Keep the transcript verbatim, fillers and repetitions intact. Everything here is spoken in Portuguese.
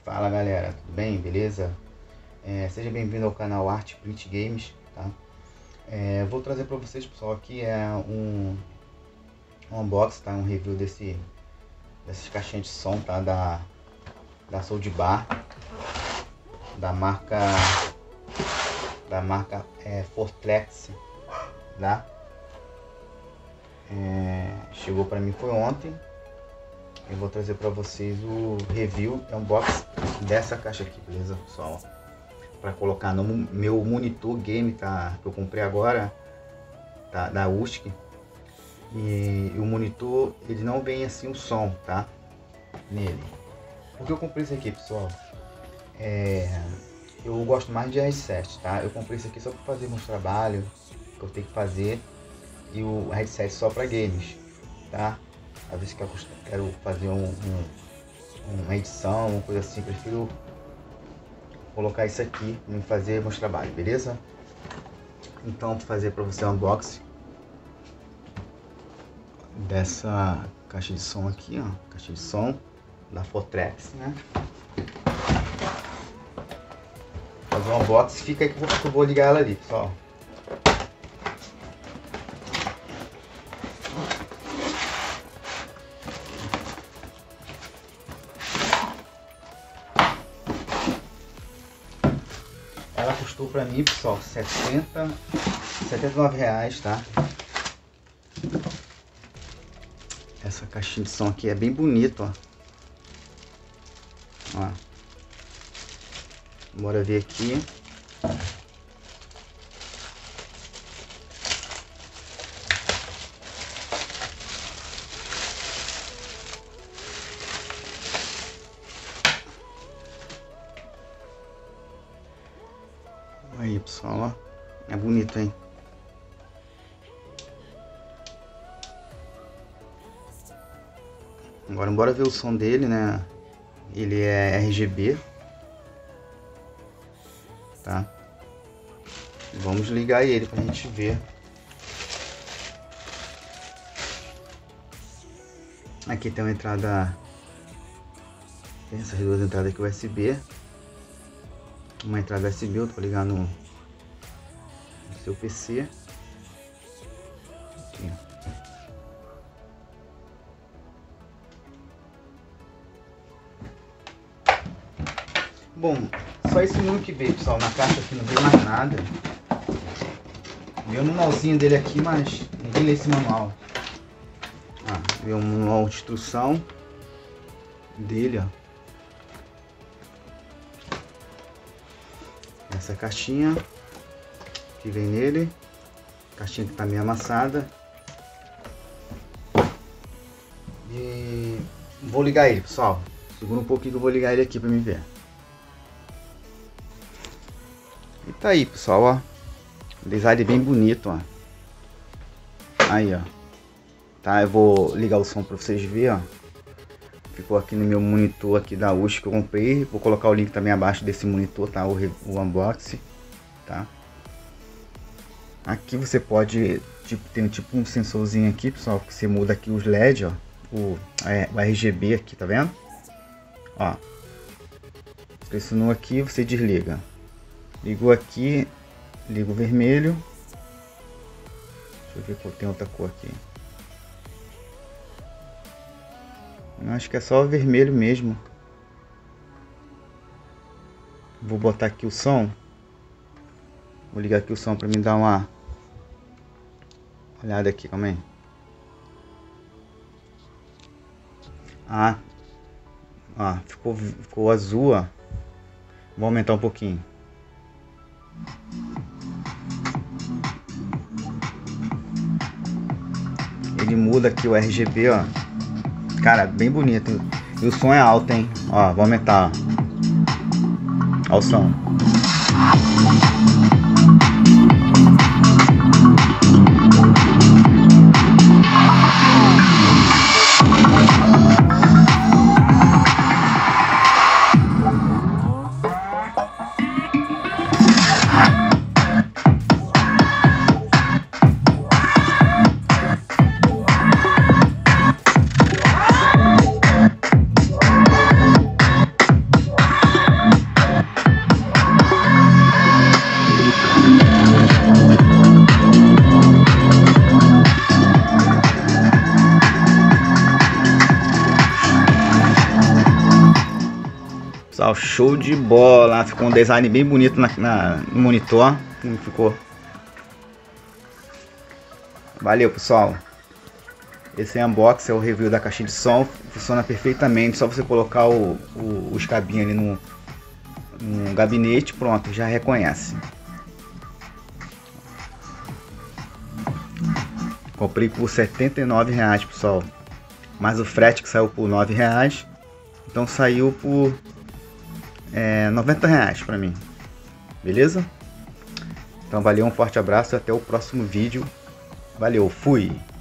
Fala galera, tudo bem? Beleza? É, seja bem-vindo ao canal Art Print Games, tá? É, vou trazer para vocês, pessoal, aqui é um, um unboxing, tá? Um review desse, dessas caixinhas de som, tá? Da, da Soundbar, da marca, da marca é, Fortlex, tá? É, chegou para mim foi ontem. Eu vou trazer para vocês o review, unboxing dessa caixa aqui, beleza, pessoal? Para colocar no meu monitor game, tá? Que eu comprei agora, tá? Da U S C. E, e o monitor, ele não vem assim o som, tá? Nele. Por que eu comprei isso aqui, pessoal? É, eu gosto mais de headset, tá? Eu comprei isso aqui só para fazer meus trabalhos que eu tenho que fazer. E o headset só para games, tá? Às vezes que eu quero fazer um, um, uma edição, uma coisa assim, prefiro colocar isso aqui e fazer meus trabalhos, beleza? Então, vou fazer para você um unboxing dessa caixa de som aqui, ó, caixa de som da Fortlex, né? Fazer um unboxing, fica aí que eu vou, que eu vou ligar ela ali, pessoal. Ela custou pra mim, pessoal, setenta, setenta e nove reais, tá? Essa caixinha de som aqui é bem bonita, ó. Ó. Bora ver aqui. Aí, pessoal, ó. É bonito, hein? Agora, bora ver o som dele, né? Ele é R G B. Tá? Vamos ligar ele pra gente ver. Aqui tem uma entrada. Tem essas duas entradas aqui U S B. Uma entrada U S B, outra pra ligar no, no seu P C. Aqui. Bom, só esse número que veio, pessoal. Na caixa aqui não veio mais nada. Veio um manualzinho dele aqui, mas ninguém lê esse manual. Ah, veio um manual de instrução dele, ó. Essa caixinha que vem nele, caixinha que tá meio amassada. E vou ligar ele, pessoal. Segura um pouquinho que eu vou ligar ele aqui pra me ver. E tá aí, pessoal, ó. Design bem bonito, ó. Aí, ó. Tá, eu vou ligar o som pra vocês verem, ó. Ficou aqui no meu monitor aqui da U S C que eu comprei. Vou colocar o link também abaixo desse monitor, tá? O, o unboxing, tá? Aqui você pode, tipo, tem tipo um sensorzinho aqui, pessoal, que você muda aqui os L E D, ó. O, é, o R G B aqui, tá vendo? Ó. Pressionou aqui, você desliga. Ligou aqui, liga o vermelho. Deixa eu ver qual tem outra cor aqui. Acho que é só o vermelho mesmo. Vou botar aqui o som. Vou ligar aqui o som para me dar uma olhada aqui, calma aí. Ah, ah ficou, ficou azul, ó. Vou aumentar um pouquinho. Ele muda aqui o R G B, ó. Cara, bem bonito. E o som é alto, hein? Ó, vou aumentar, ó. Ó o som. pessoal, show de bola. Ficou um design bem bonito na, na, no monitor. Como ficou? Valeu, pessoal. Esse é o unboxing, é o review da caixinha de som. Funciona perfeitamente. Só você colocar o, o, os cabinhos ali no, no gabinete. Pronto, já reconhece. Comprei por setenta e nove reais, pessoal. Mais o frete que saiu por nove reais. Então saiu por é, noventa reais para mim. Beleza? Então valeu, um forte abraço e até o próximo vídeo. Valeu, fui!